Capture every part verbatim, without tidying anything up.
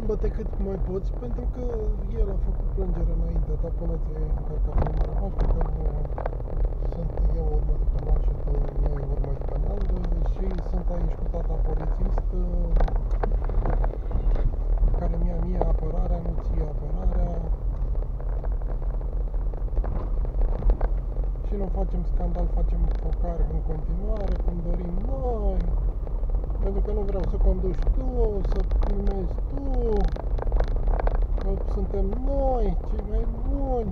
Plimbă-te cât mai poți, pentru că el a făcut plângere înaintea ta până ți-ai încărcat filmarea. Nu știu că nu sunt eu urmă de penal și tu nu e urmă de penal și sunt aici cu tata polițist care mi-a mie apărarea, nu ție apărarea și nu facem scandal, facem focar în continuare cum dorim noi, pentru că nu vreau să conduci tu, să filmezi tu, că suntem noi cei mai buni.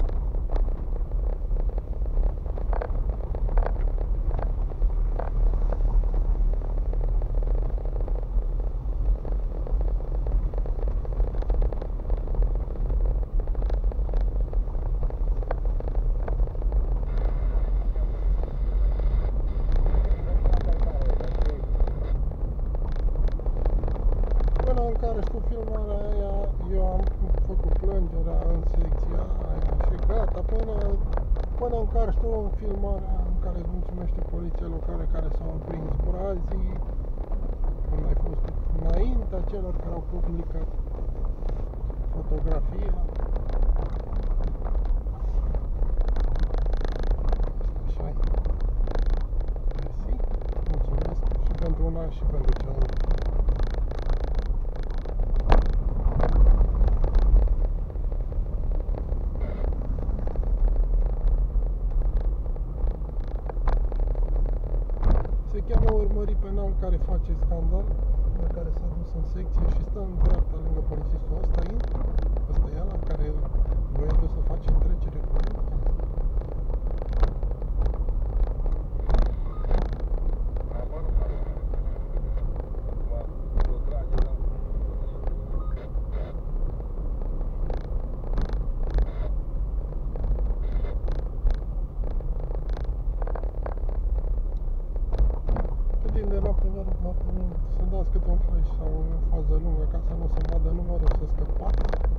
În care știu filmarea aia, eu am făcut plângerea în secția aia și gata, până, până în care știu filmarea în care îți mulțumește poliția locală care s-au prins brazii, când ai fost înaintea celor care au publicat fotografia. Așa e. Mersi, mulțumesc și pentru una și pentru cealaltă. Se cheamă urmărit penal care face scandal, de care s-a dus în secție și stă în dreapta lângă polițistul ăsta, intră, ăsta e ăla care voia tu să faci trecere cu el. Să dați câte un flash sau o fază lungă ca să nu se vadă numărul, să scăpați.